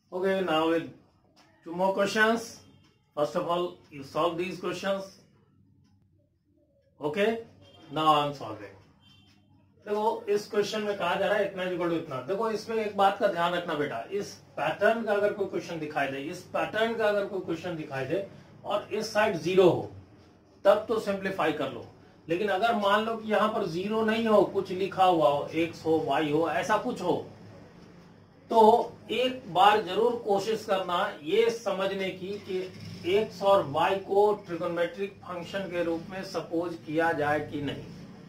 Okay, now with two more questions. First of all, you solve these questions. Okay, now I am solving. देखो इस question में कहा जा रहा है इतना इक्वल टू इतना। देखो इसमें एक बात का ध्यान रखना बेटा, इस पैटर्न का अगर कोई क्वेश्चन दिखाई दे, इस पैटर्न का अगर कोई क्वेश्चन दिखाई दे और इस साइड जीरो हो तब तो सिंप्लीफाई कर लो। लेकिन अगर मान लो कि यहाँ पर जीरो नहीं हो, कुछ लिखा हुआ हो, एक्स हो, वाई हो, ऐसा कुछ हो, तो एक बार जरूर कोशिश करना ये समझने की कि एक्स और वाई को ट्रिगोनोमेट्रिक फंक्शन के रूप में सपोज किया जाए कि नहीं।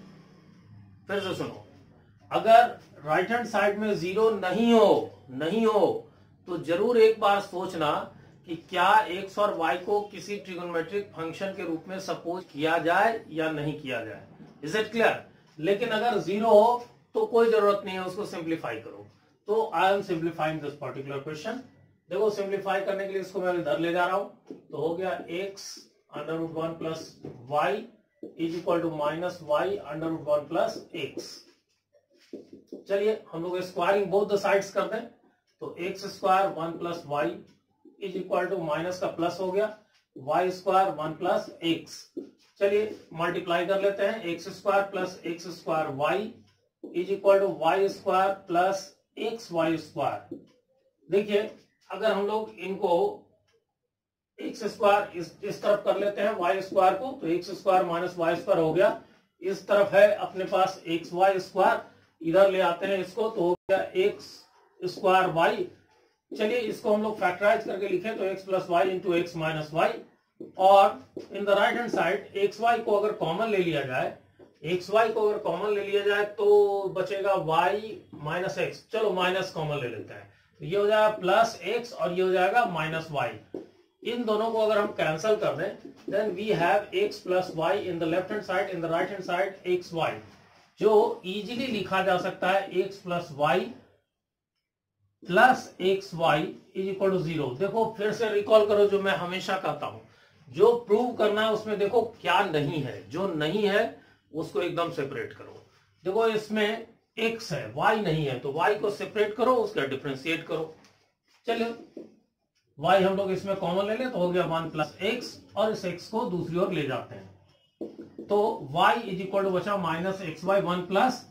फिर से सुनो, अगर राइट हैंड साइड में जीरो नहीं हो तो जरूर एक बार सोचना कि क्या एक्स और वाई को किसी ट्रिगोनोमेट्रिक फंक्शन के रूप में सपोज किया जाए या नहीं किया जाए। Is it clear? लेकिन अगर जीरो हो तो कोई जरूरत नहीं है, उसको सिंप्लीफाई करो। तो I am simplifying this particular question. देखो सिंप्लीफाई करने के लिए इसको मैं इधर ले जा रहा हूं, तो हो गया X under root 1 plus Y is equal to minus Y under root 1 plus x. चलिए हम लोग स्क्वायरिंग बोथ द साइड्स कर दें, तो x square 1 plus Y is equal to minus का प्लस हो गया वाई स्क्वायर 1 प्लस एक्स। चलिए मल्टीप्लाई कर लेते हैं, x square plus x square y is equal to y square plus x y square. देखिए अगर हम लोग इनको एक्स स्क्वायर इस तरफ कर लेते हैं वाई स्क्वायर को, तो x square minus y square हो गया। इस तरफ है अपने पास एक्स वाई स्क्वायर, इधर ले आते हैं इसको, तो हो गया एक्स स्क्वायर वाई। चलिए इसको हम लोग फैक्टराइज करके लिखें तो x plus y into x minus y, और in the right hand side x y को अगर कॉमन ले लिया जाए, एक्स वाई को अगर कॉमन ले लिया जाए तो बचेगा वाई माइनस एक्स। चलो माइनस कॉमन ले लेते हैं, तो ये हो जाएगा प्लस एक्स और ये हो जाएगा माइनस वाई। इन दोनों को अगर हम कैंसिल कर दें, then we have x plus y in the left hand side, in the right hand side x y, जो इजीली लिखा जा सकता है x plus y plus x y is equal to 0। देखो फिर से रिकॉल करो जो मैं हमेशा कहता हूं, जो प्रूव करना है उसमें देखो क्या नहीं है, जो नहीं है उसको एकदम सेपरेट करो। देखो इसमें x है, y नहीं है, तो y को सेपरेट करो, उसका डिफरेंशिएट करो। चलिए y हम लोग इसमें कॉमन ले ले तो हो गया 1 प्लस एक्स, और इस x को दूसरी ओर ले जाते हैं तो y इज इक्वल टू बचा minus x y 1 plus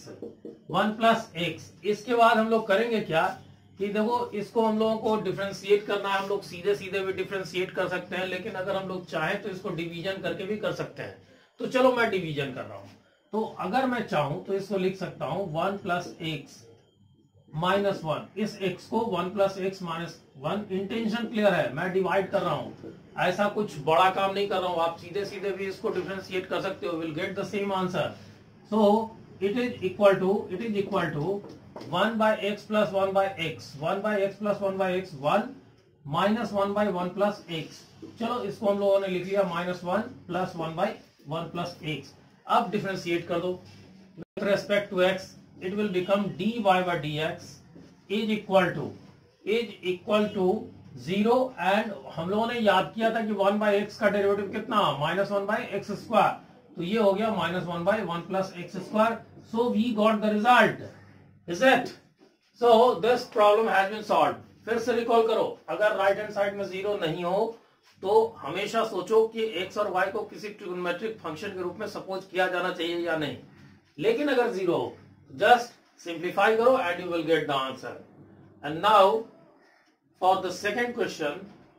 x. इसके बाद हम लोग करेंगे क्या कि देखो इसको हम लोगों को डिफरेंशिएट करना है। हम लोग सीधे सीधे भी डिफरेंशिएट कर सकते हैं, लेकिन अगर हम लोग चाहें तो इसको डिवीजन करके भी कर सकते हैं। तो चलो मैं डिवीजन कर रहा हूं, तो अगर मैं चाहूं तो इसको लिख सकता हूं 1 प्लस एक्स माइनस 1। इस x को 1 plus x minus 1, intention clear है, मैं डिवाइड कर रहा हूं, ऐसा कुछ बड़ा काम नहीं कर रहा हूं। आप सीधे सीधे भी इसको डिफरेंशिएट कर सकते हो, will get the same answer. So it is equal to 1 by x plus 1 by x, 1 by x plus 1 by x 1 minus 1 by 1 plus x. चलो इसको हम लोगों ने लिख लिया minus 1 plus 1 by 1 plus x. अब डिफरेंशिएट कर दो with respect to x, it will become dy by dx is equal to 0, and हम लोगों ने याद किया था कि 1 बाई एक्स का डेरिवेटिव कितना, माइनस 1 बाई एक्स स्क्वायर, तो ये हो गया minus 1 by 1 plus x square. So we got the result, is it? So this problem has been solved. फिर से रिकॉल करो, अगर राइट हैंड साइड में जीरो नहीं हो तो हमेशा सोचो कि एक्स और वाई को किसी ट्रिगोनोमेट्रिक फंक्शन के रूप में सपोज किया जाना चाहिए या नहीं। लेकिन अगर जीरो हो, just simplify karo and you will get the answer. And now for the second question,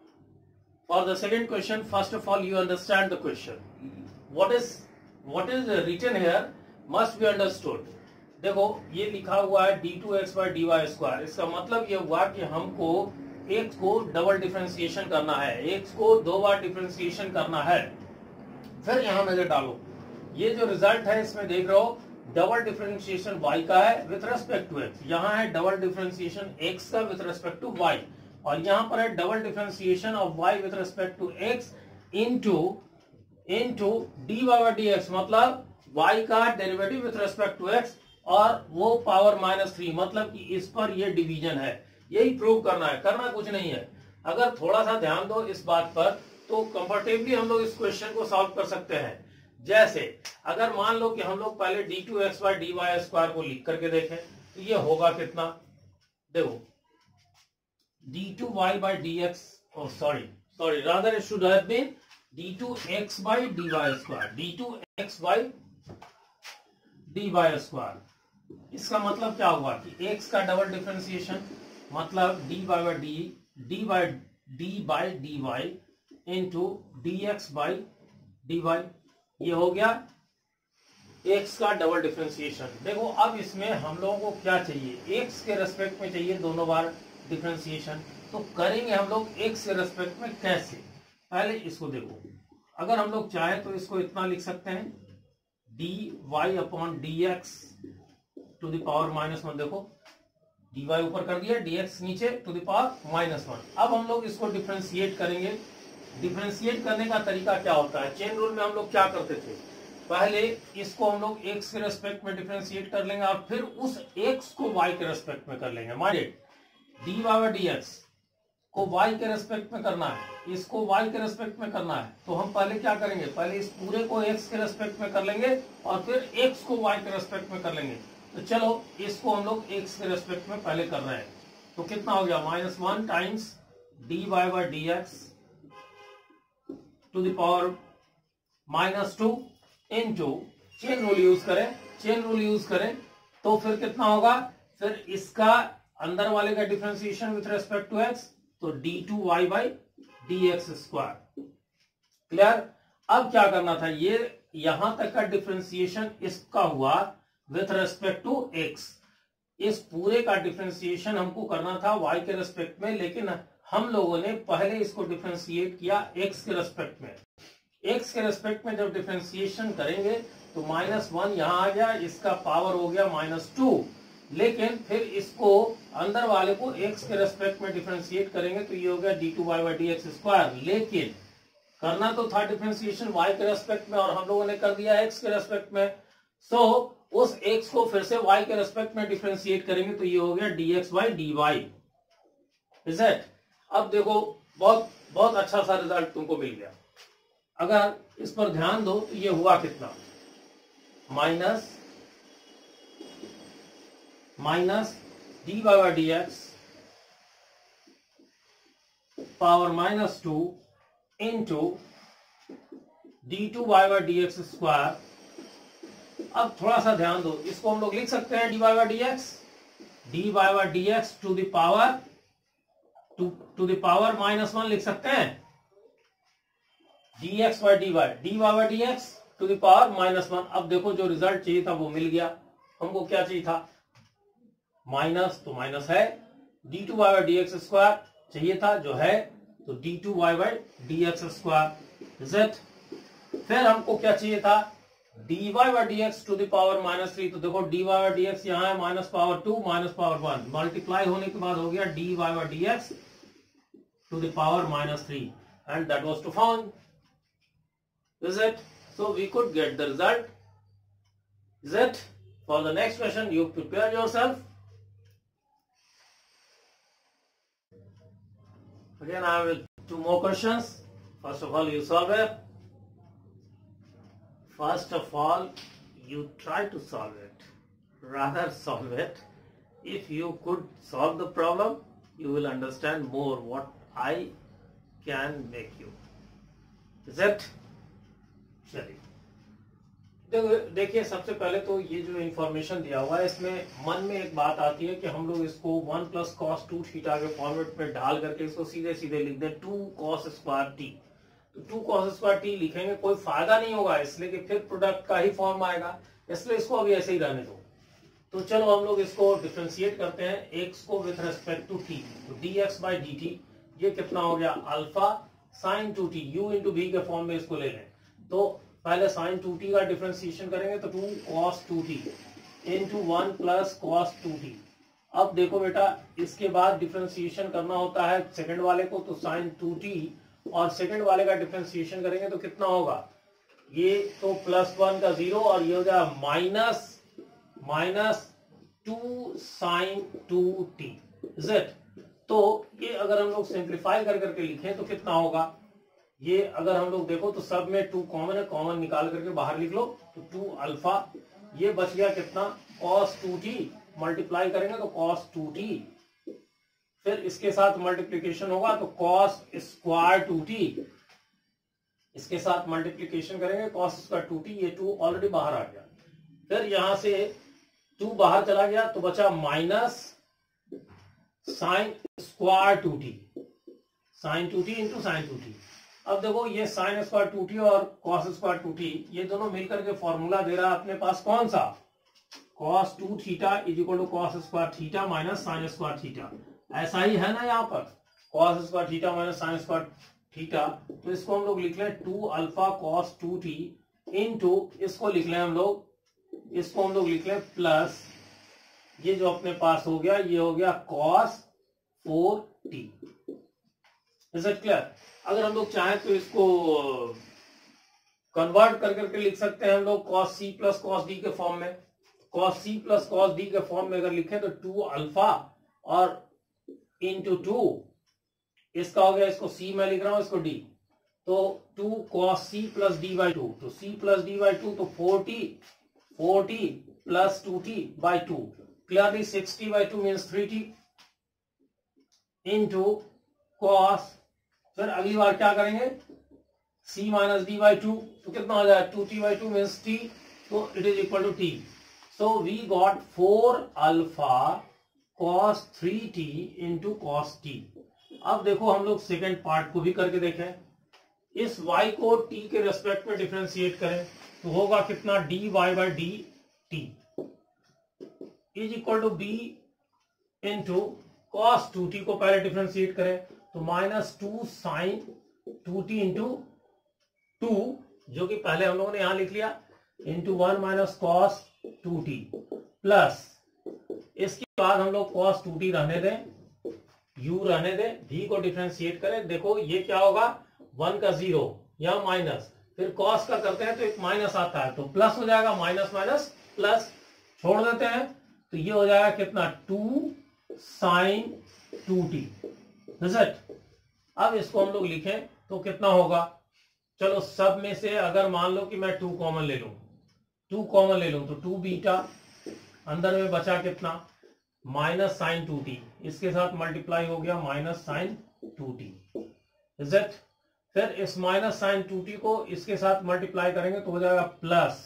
first of all you understand the question. What is written here must be understood. देखो ये लिखा हुआ है d2x by dy स्क्वायर, इसका मतलब ये हुआ कि हमको x को डबल डिफरेंशिएशन करना है, x को 2 बार डिफरेंशिएशन करना है। फिर यहां नजर डालो, ये जो रिजल्ट है इसमें देख रहे हो डबल डिफरेंशिएशन y का है विथ रेस्पेक्ट टू x, यहाँ है डबल डिफरेंशिएशन x का विथ रेस्पेक्ट टू y, और यहाँ पर है double differentiation of y with respect to x into dy by dx, मतलब y का derivative with respect to x और वो पावर -3, मतलब कि इस पर ये डिवीजन है। यही प्रूव करना है, करना कुछ नहीं है। अगर थोड़ा सा ध्यान दो इस बात पर तो कंफर्टेबली हम लोग इस क्वेश्चन को सॉल्व कर सकते हैं। जैसे अगर मान लो कि हम लोग पहले d2x by dy स्क्वायर को लिख करके देखें तो ये होगा कितना। देखो d2y by dx, oh sorry, rather it should have been d2x by dy square, d2x by dy square। इसका मतलब क्या हुआ कि x का डबल डिफरेंशिएशन मतलब dy by dy into dx by dy, ये हो गया x का डबल डिफरेंशिएशन। देखो अब इसमें हम लोगों को क्या चाहिए, x के रेस्पेक्ट में चाहिए दोनों बार डिफरेंशिएशन, तो करेंगे हम लोग x के रेस्पेक्ट में कैसे। पहले इसको देखो, अगर हम लोग चाहे तो इसको इतना लिख सकते हैं dy upon dx to the power -1। देखो dy ऊपर कर दिया, dx नीचे टू द पावर -1। अब हम लोग इसको डिफरेंशिएट करेंगे। डिफरेंशिएट करने का तरीका क्या होता है, चेन रूल में हम लोग क्या करते थे, पहले इसको हम लोग x के रेस्पेक्ट में डिफरेंशिएट कर लेंगे और फिर उस x को y के रेस्पेक्ट में कर लेंगे। माइंडेड, dy बाय dx को y के रेस्पेक्ट में करना है, इसको y के रेस्पेक्ट में करना है, तो हम पहले क्या करेंगे, पहले इस पूरे को x के रेस्पेक्ट में कर लेंगे और फिर x को y के रेस्पेक्ट में कर लेंगे। तो चलो इसको हम लोग x के रेस्पेक्ट में पहले कर रहे हैं, तो कितना हो गया -1 times dy by dx to the power -2 into chain rule use करें तो फिर कितना होगा, फिर इसका अंदर वाले का differentiation with respect to x, तो d2y by dx square. Clear. अब क्या करना था, ये यहां तक का डिफरेंशिएशन इसका हुआ विथ रेस्पेक्ट टू x, इस पूरे का डिफरेंशिएशन हमको करना था y के रेस्पेक्ट में, लेकिन हम लोगों ने पहले इसको डिफरेंशिएट किया x के रेस्पेक्ट में। x के रेस्पेक्ट में जब डिफरेंशिएशन करेंगे तो -1 यहां आ गया, इसका पावर हो गया -2, लेकिन फिर इसको अंदर वाले को x के रेस्पेक्ट में डिफरेंशिएट करेंगे तो ये हो गया d2y बाई dx स्क्वायर। लेकिन करना तो था डिफरेंशिएशन y के रेस्पेक्ट में और हम लोगों ने कर दिया x के रेस्पेक्ट में, सो उस x को फिर से y के रेस्पेक्ट में डिफरेंशिएट करेंगे तो ये हो गया dx by dy। Is it. अब देखो बहुत अच्छा सा रिजल्ट तुमको मिल गया। अगर इस पर ध्यान दो तो ये हुआ कितना, minus dy by dx power -2 into d2y by dx square. अब थोड़ा सा ध्यान दो, इसको हम लोग लिख सकते हैं dy by dx to the power -1 लिख सकते हैं, dx by dy by dx to the power -1। अब देखो जो रिजल्ट चाहिए था वो मिल गया। हमको क्या चाहिए था, माइनस तो माइनस है, d2y बाई dx स्क्वायर चाहिए था जो है, तो d2y by dx square. Is it. फिर हमको क्या चाहिए था, dy by dx to the power -3, तो देखो dy बाई dx यहाँ है -2 -1, मल्टीप्लाई होने के बाद हो गया dy by dx to the power -3 and that was to found. Is it? So we could get the result. Is it? For the next question you prepare yourself. Again I will two more questions. First of all you solve it. First of all you try to solve it. Rather solve it. If you could solve the problem you will understand more what I can make you. Is it? चलिए देखिए, सबसे पहले तो ये जो information दिया हुआ है इसमें मन में एक बात आती है कि हम लोग इसको 1 + cos 2 थीटा के फॉर्मेट में डाल करके इसको सीधे सीधे लिख दें 2 cos स्क्वायर t। तो 2 cos स्क्वायर t लिखेंगे कोई फायदा नहीं होगा, इसलिए कि फिर प्रोडक्ट का ही फॉर्म आएगा, इसलिए इसको अभी ऐसे ही रहने दो। तो चलो हम लोग इसको डिफरेंशिएट करते हैं x को विथ रेस्पेक्ट टू t, तो dx बाई dt ये कितना हो गया, alpha sine 2t, u into v के फॉर्म में इसको ले लें। तो पहले साइन 2t का डिफरेंशिएशन करेंगे तो 2 cos 2t into 1 + cos 2t। अब देखो बेटा, इसके बाद डिफरेंशिएशन करना होता है सेकंड वाले को, तो साइन 2t और सेकंड वाले का डिफरेंशिएशन करेंगे तो कितना होगा, ये तो +1 का 0 और ये हो जाएगा -2 साइन 2t। Is it. तो ये अगर हम लोग सिंप्लीफाई कर करके लिखें तो कितना होगा, ये अगर हम लोग देखो तो सब में 2 कॉमन है, कॉमन निकाल करके बाहर लिख लो, तो 2 अल्फा, ये बच गया कितना cos 2t, मल्टीप्लाई करेंगे तो cos 2t, फिर इसके साथ मल्टीप्लीकेशन होगा तो कॉस स्क्वायर 2t, इसके साथ मल्टीप्लीकेशन करेंगे कॉस स्क्वायर 2t, ये 2 ऑलरेडी बाहर आ गया। फिर यहां से 2 बाहर चला गया तो बचा minus sine square 2t, sine 2t into sine 2t। अब देखो ये साइन स्क्वायर 2t और कॉस स्क्वायर 2t ये दोनों मिलकर के फॉर्मूला दे रहा है अपने पास कौन सा, cos 2 theta is equal to cos square theta minus sine square theta. ऐसा ही है ना यहाँ पर, cos square theta minus sine square theta. तो इसको हम लोग लिख लें 2 अल्फा कॉस 2t इंटू इसको लिख लें हम लोग, इसको हम लोग लिख लें प्लस ये जो अपने पास हो गया ये हो गया cos 4t। Is it clear? अगर हम लोग चाहें तो इसको कन्वर्ट कर करके लिख सकते हैं हम लोग cos c plus cos d के फॉर्म में। Cos c plus cos d के फॉर्म में अगर लिखें तो 2 अल्फा और इंटू 2 इसका हो गया, इसको c में लिख रहा हूं इसको d, तो 2 cos c plus d by 2, तो c प्लस d बाई 2 तो 4t plus 2t by 2, clearly 6t by 2 means 3t into cos, फिर अगली बार क्या करेंगे c माइनस डी बाई 2, तो कितना हो जाएगा 2t बाई 2 मीन्स t, तो it is equal to t। So we got 4 alpha cos 3t into cos t। अब देखो हम लोग सेकेंड पार्ट को भी करके देखें, इस y को t के रेस्पेक्ट में डिफरेंशिएट करें तो होगा कितना dy बाई dt is equal to b into cos 2t को पहले डिफरेंशिएट करें तो माइनस 2 साइन 2t इंटू 2 जो कि पहले हम लोगों ने यहां लिख लिया into 1 minus cos 2t plus इसके बाद हम लोग cos 2t रहने दें, u रहने दें, v को डिफरेंशिएट करें। देखो ये क्या होगा 1 का 0 या माइनस, फिर cos का करते हैं तो एक माइनस आता है तो प्लस हो जाएगा, माइनस माइनस प्लस छोड़ देते हैं तो ये हो जाएगा कितना 2 साइन 2t। अब इसको हम लोग लिखें तो कितना होगा, चलो सब में से अगर मान लो कि मैं 2 कॉमन ले लूं, 2 कॉमन ले लूं तो 2 बीटा, अंदर में बचा कितना माइनस साइन 2t, इसके साथ मल्टीप्लाई हो गया minus sine 2t। Is it? फिर इस माइनस साइन 2t को इसके साथ मल्टीप्लाई करेंगे तो हो जाएगा plus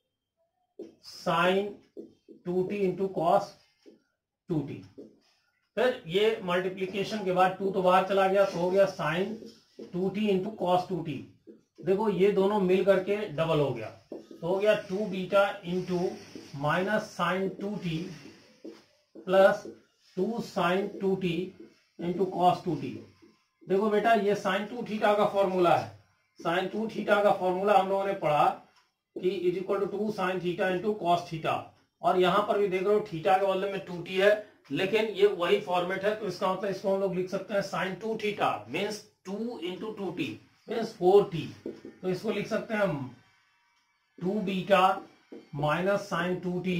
sign 2t into cos 2t। फिर ये मल्टीप्लीकेशन के बाद 2 तो बाहर चला गया तो हो गया sign 2t into cos 2t। देखो ये दोनों मिल करके डबल हो गया तो हो गया 2 beta into minus sine 2t plus 2 sine 2t into cos 2t। देखो बेटा ये साइन 2 थीटा का फॉर्मूला है, साइन 2 थीटा का फॉर्मूला हम लोगों ने पढ़ा कि is equal to 2 sine theta into cos theta, और यहां पर भी देख रहे हो थीटा के बदले में 2t है लेकिन ये वही फॉर्मेट है तो इसका मतलब इसको हम लोग लिख सकते हैं sine 2 theta means 2 into 2t means 4t। तो इसको लिख सकते हैं हम 2 beta minus sine 2t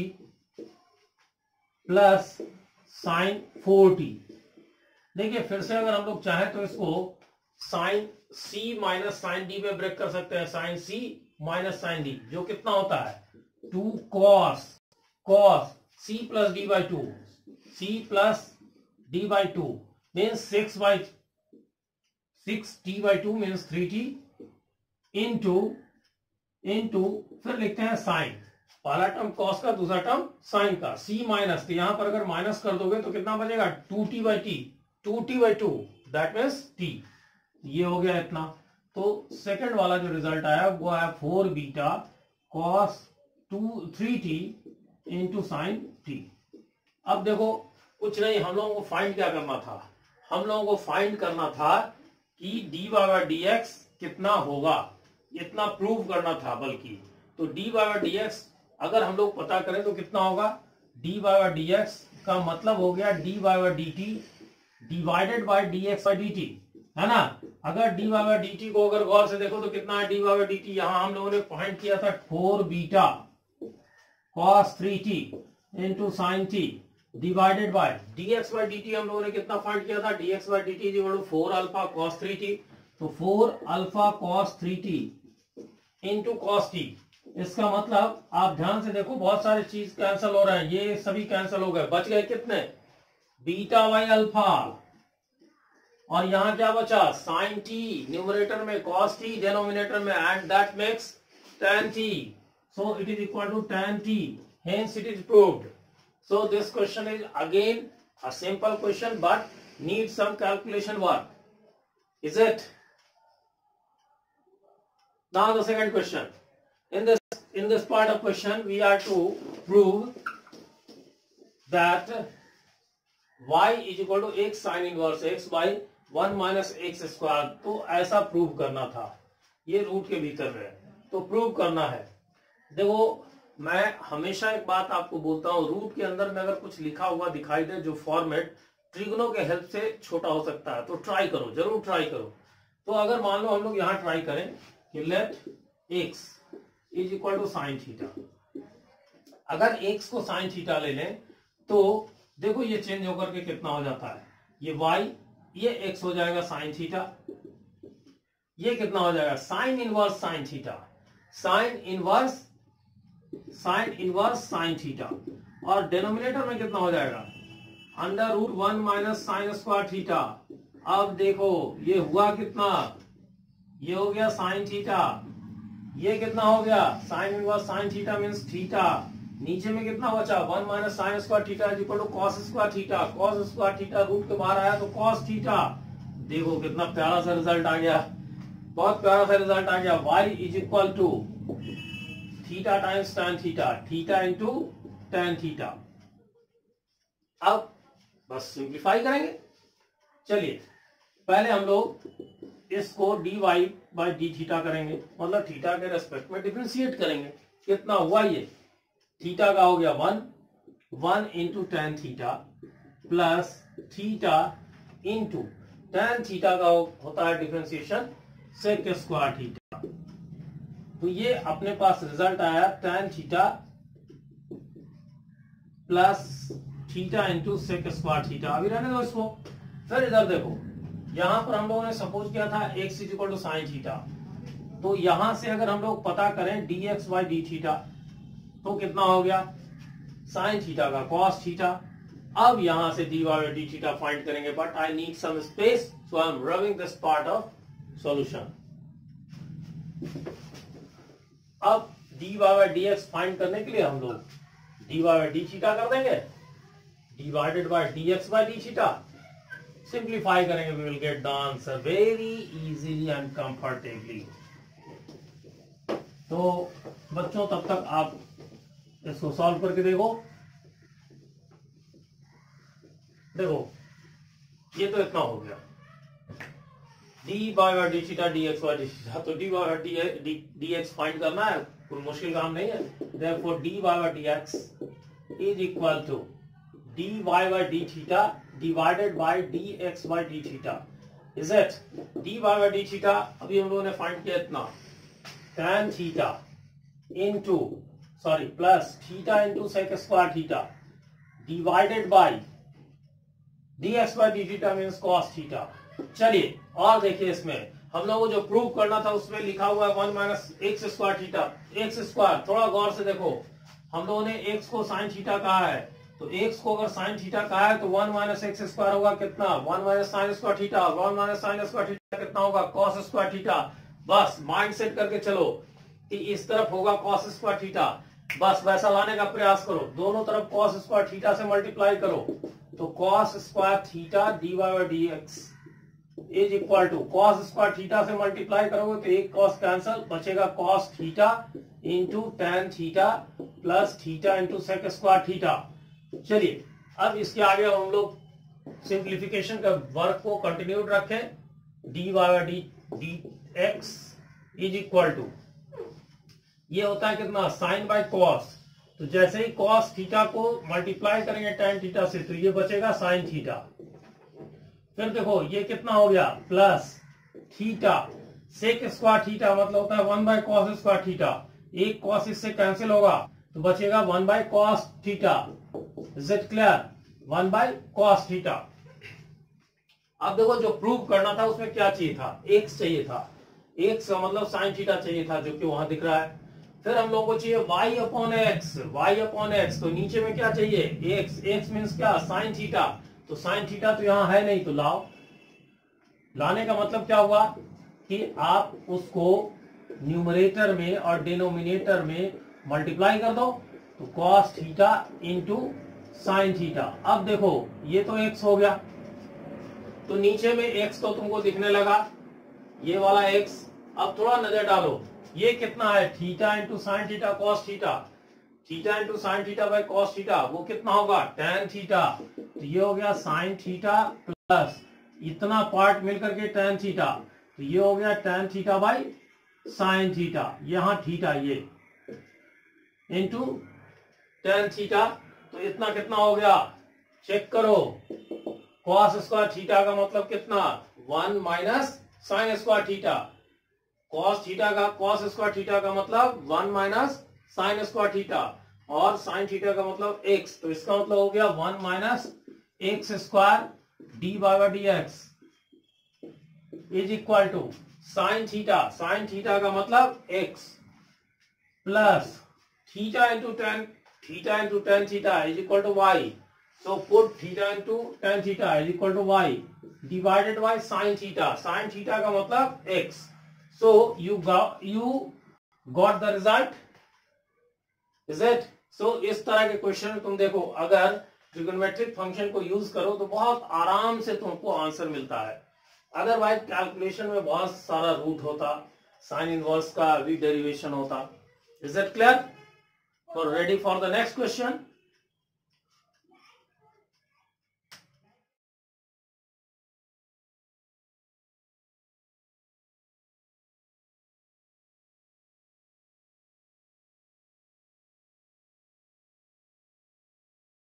plus sine 4t। देखिए फिर से अगर हम लोग चाहें तो इसको sine c minus sine d में ब्रेक कर सकते हैं, sine c minus sine d जो कितना होता है 2 cos c plus d by 2, c plus d by 2 means 6t by 2 means 3t into फिर लिखते हैं साइन, पहला टर्म कॉस का दूसरा टर्म साइन का, c माइनस, तो यहां पर अगर माइनस कर दोगे तो कितना बचेगा 2t by 2 that means t। ये हो गया इतना। तो सेकंड वाला जो रिजल्ट आया वो आया 4 beta cos 3t into sine t। अब देखो कुछ नहीं, हम लोगों को फाइंड क्या करना था, हम लोगों को फाइंड करना था कि dy बाई dx कितना होगा, इतना प्रूव करना था बल्कि। तो dy बाई dx अगर हम लोग पता करें तो कितना होगा, dy बाई dx का मतलब हो गया dy बाई dt divided by dx by dt, है ना। अगर dy बाई dt को अगर गौर से देखो तो कितना है dy बाई dt, यहां हम लोगों ने फाइंड किया था 4 beta cos 3t into sine t divided by dx by dt हम लोगों ने कितना फाइंड किया था, dx by dt equal to 4 alpha cos 3t, तो 4 alpha cos 3t into cos t। इसका मतलब आप ध्यान से देखो बहुत सारे चीज कैंसिल हो रहे हैं, ये सभी कैंसिल हो गए, बच गए कितने बीटा बाई अल्फा, और यहाँ क्या बचा, साइन टी, न्यूमरेटर में कॉस टी, डिनोमिनेटर में, and that makes tan t. So it is equal to tan t. Hence it is proved. So this question is again a simple question but needs some calculation work. Is it? Now the second question. In this part of question we are to prove that y is equal to x sin inverse x by 1 minus x square. तो ऐसा prove करना था, ये root के भीतर है तो prove करना है। देखो मैं हमेशा एक बात आपको बोलता हूं, रूट के अंदर में अगर कुछ लिखा हुआ दिखाई दे जो फॉर्मेट ट्रिग्नो के हेल्प से छोटा हो सकता है तो ट्राई करो, जरूर ट्राई करो। तो अगर मान लो हम लोग यहां ट्राई करें कि let x is equal to sine theta, अगर x को साइन थीटा ले लें तो देखो ये चेंज होकर के कितना हो जाता है, ये y, ये x हो जाएगा साइन थीटा, ये कितना हो जाएगा sine inverse sine theta, sine inverse sine theta, और डिनोमिनेटर में कितना हो जाएगा under root 1 minus sine square theta. अब देखो ये हुआ कितना, ये हो गया साइन थीटा, ये कितना हो गया sine inverse sine theta means theta, नीचे में कितना बचा 1 minus sine square theta is equal to cos square theta, cos square theta root के बाहर आया तो कॉस थीटा। देखो कितना प्यारा सा रिजल्ट आ गया, बहुत प्यारा सा रिजल्ट आ गया, y is equal to theta times tan theta, theta into tan theta. अब बस सिंप्लीफाई करेंगे। चलिए पहले हम लोग इसको dy बाई डी थीटा करेंगे, मतलब थीटा के रेस्पेक्ट में डिफरेंशिएट करेंगे। कितना हुआ ये, थीटा का हो गया 1 into tan theta plus theta into tan theta का होता है डिफरेंशिएशन सेक स्क्वायर थीटा। तो ये अपने पास रिजल्ट आया tan theta plus theta into sec square theta. अभी रहने दो इसको। फिर इधर देखो, यहां पर हम लोगों ने सपोज किया था x is equal to sine theta, तो यहां से अगर हम लोग पता करें dx बाई डी थीटा तो कितना हो गया साइन थीटा का कॉस थीटा। अब यहां से dy by d theta find करेंगे, but I need some space so I am rubbing this part of solution. अब dy बाई dx फाइंड करने के लिए हम लोग dy बाई डी थीटा कर देंगे, divided by dx by d theta, simplify करेंगे, we will get the answer very easily and comfortably. तो बच्चों तब तक आप इसको सॉल्व करके देखो। देखो ये तो इतना हो गया, d by d theta dx by d theta, तो डी बाई dx फाइंड करना है, कोई मुश्किल काम नहीं है। Therefore d by dx is equal to dy by d theta divided by dx by d theta. Is it d by d theta अभी हम लोगों ने फाइंड किया इतना, tan थीटा into plus theta into sec square theta divided by dx by d theta means cos theta. चलिए और देखिए, इसमें हम लोगों को जो प्रूव करना था उसमें लिखा हुआ है 1 minus x square theta, x square. थोड़ा गौर से देखो, हम लोगों ने x को साइन थीटा कहा है, तो x को अगर साइन थीटा कहा है तो 1 माइनस एक्स स्क्वायर होगा कितना 1 minus sine square theta, 1 minus sine square theta कितना होगा कॉस स्क्वायर थीटा। बस माइंड सेट करके चलो कि इस तरफ होगा कॉस स्क्वायर थीटा, बस वैसा लाने का प्रयास करो, दोनों तरफ कॉस स्क्वायर थीटा से मल्टीप्लाई करो, तो cos square theta d by d x is equal to cos square theta से मल्टीप्लाई करोगे तो एक कॉस कैंसल, बचेगा cos theta into tan theta plus theta into sec square theta. चलिए अब इसके आगे हम लोग सिंप्लीफिकेशन का वर्क को कंटिन्यूड रखें, d by d x is equal to ये होता है कितना साइन बाय कॉस, तो जैसे ही कॉस थीटा को मल्टीप्लाई करेंगे tan थीटा से तो ये बचेगा साइन थीटा। फिर देखो ये कितना हो गया plus theta sec square theta, मतलब होता है 1 बाय कॉस स्क्वायर थीटा, एक कॉस इससे कैंसिल होगा तो बचेगा 1 by cos theta. Is it clear, 1 by cos theta. अब देखो जो प्रूव करना था उसमें क्या चाहिए था, एक्स चाहिए था, एक्स का मतलब साइन थीटा चाहिए था जो कि वहां दिख रहा है। फिर हम लोगों को चाहिए y अपॉन एक्स, तो नीचे में क्या चाहिए एक्स, एक्स मीन्स क्या साइन थीटा, तो साइन थीटा तो यहाँ है नहीं, तो लाओ लाने का मतलब क्या हुआ कि आप उसको न्यूमरेटर में और डिनोमिनेटर में मल्टीप्लाई कर दो, तो cos theta into sine theta. अब देखो ये तो x हो गया, तो नीचे में x तो तुमको दिखने लगा, ये वाला x। अब थोड़ा नजर डालो, ये कितना है, theta into sine theta cos theta, theta into sine theta by cos theta, वो कितना होगा, टेन थीटा। तो ये हो गया साइन थीटा प्लस इतना पार्ट मिलकर के टेन थीटा, तो ये हो गया tan theta by sine theta, यहां थीटा ये इंटू टेन थीटा, तो इतना कितना हो गया, चेक करो, कॉस स्क्वायर थीटा का मतलब कितना, 1 minus sine square theta, cos theta का कॉस स्क्वायर थीटा का मतलब 1 माइनस साइन स्क्वायर थीटा, और साइन थीटा का मतलब x, तो इसका मतलब हो गया 1 minus x square d by d x is equal to sine theta का मतलब x plus theta into tan theta is equal to y, so put theta into tan theta is equal to y divided by sin theta का मतलब x, so you got the result, is it? so इस तरह के question तुम देखो, अगर trigonometric function को use करो तो बहुत आराम से तुमको आंसर मिलता है, अदरवाइज कैलकुलेशन में बहुत सारा रूट होता, साइन इनवर्स का भी डेरिवेशन होता। Is it clear? Ready for the next question.